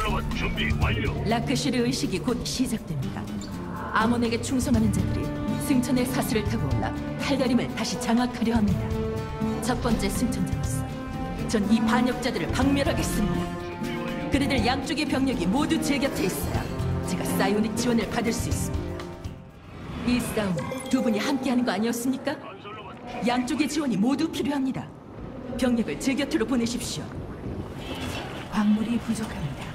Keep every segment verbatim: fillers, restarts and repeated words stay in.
건설로봇 준비 완료. 라크실의 의식이 곧 시작됩니다. 아몬에게 충성하는 자들이 승천의 사슬을 타고 올라 칼다림을 다시 장악하려 합니다. 첫 번째 승천자로서 전 이 반역자들을 박멸하겠습니다. 그대들 양쪽의 병력이 모두 제 곁에 있어야 제가 사이오닉 지원을 받을 수 있습니다. 이 싸움 두 분이 함께하는 거 아니었습니까? 양쪽의 지원이 모두 필요합니다. 병력을 제 곁으로 보내십시오. 광물이 부족합니다.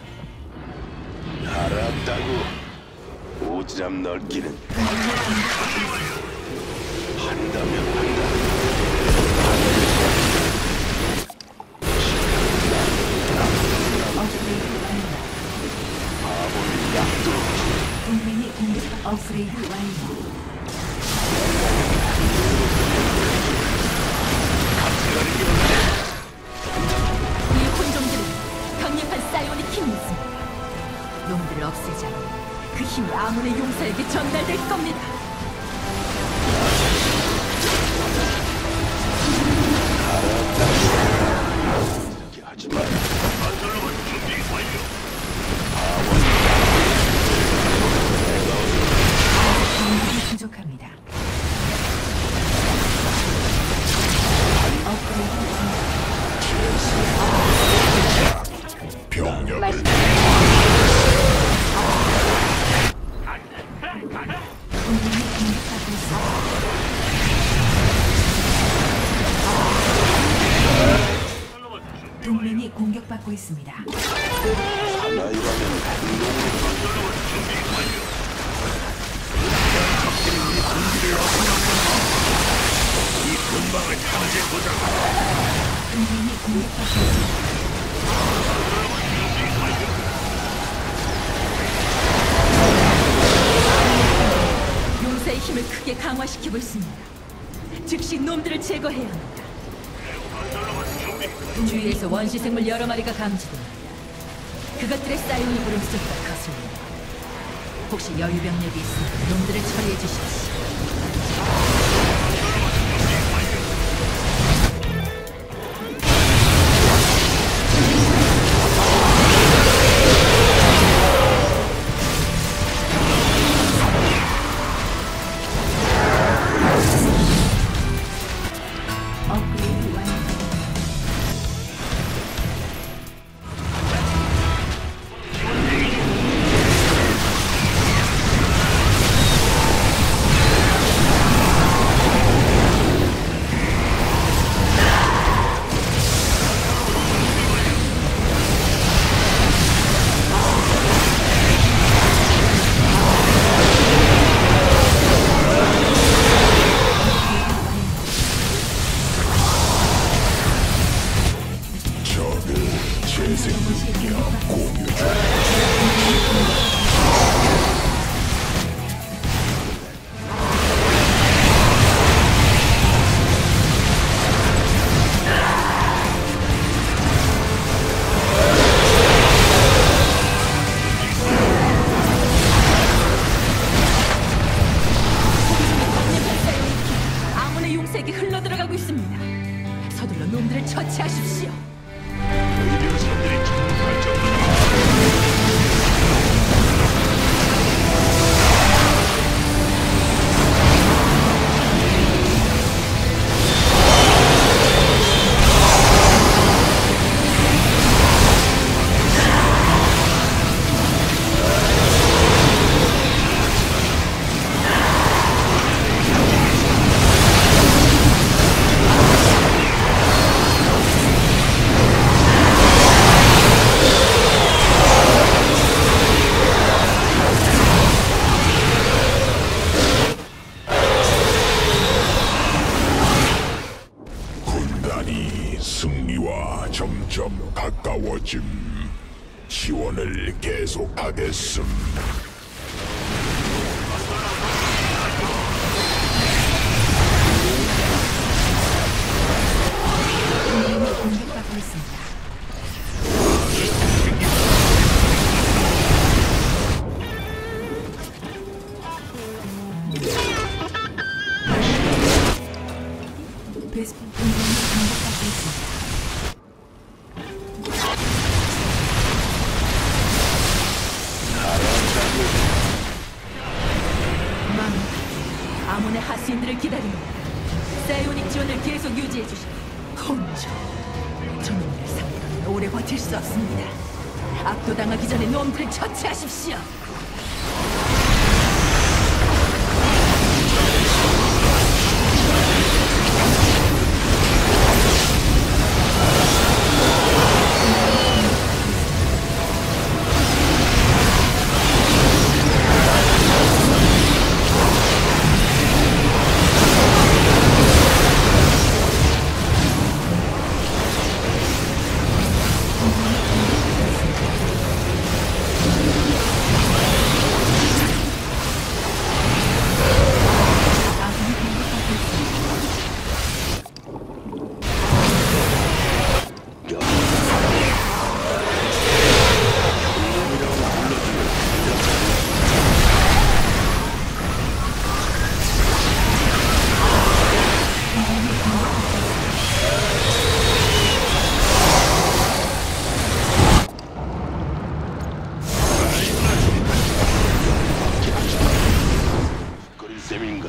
알았다고. 오지랖 넓기는 한다면 한다. 바보는 약도 동맹이 공격 업그레이드 완료. 이 혼종들은 강력한 사이오닉 힘이 있습니다. 놈들을 없애자니 그 힘이 아몬의 용사에게 전달될 겁니다. 이렇게 하지 마. 건설로봇 준비 완료. 광물이 부족합니다. 병력을 동맹이 공격받고 있습니다. 동맹이 공격받고 있습니다. 사나이라면 행동으로 건설로봇 준비 완료. 이 근방을 탐지해보자. 동맹이 공격받고 있습니다. 용사의 힘을 크게 강화시키고 있습니다. 즉시 놈들을 제거해야 합니다. 주위에서 원시 생물 여러 마리가 감지됩니다. 그것들의 사이오닉 울음소리가 거슬립니다. 혹시 여유 병력이 있으면 놈들을 처리해 주십시오. 업그레이드 완료. 적을 재생 능력 공유 중. 아몬의 용사에게 흘러들어가고 있습니다. 서둘러 놈들을 처치하십시오. 의료선들이 정말 정말 군단이 승리와 점점 가까워짐. 지원을 계속하겠음. 동맹이 공격받고 있습니다. 베스핀 동맹이 공격받고 있습니다. 당신들을 기다립니다. 사이오닉 지원을 계속 유지해 주십시오. 혼조. 저놈들 상대로는 오래 버틸 수 없습니다. 압도당하기 전에 놈들을 처치하십시오. 거릴 셈인가?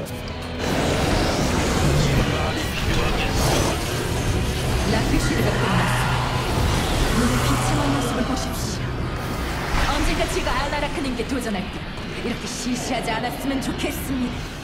라피쉬드가 끝났어. 눈을 비참한 모습을 보십시오. 언젠가 제가 알라라크님께 도전할 때 이렇게 시시하지 않았으면 좋겠습니다.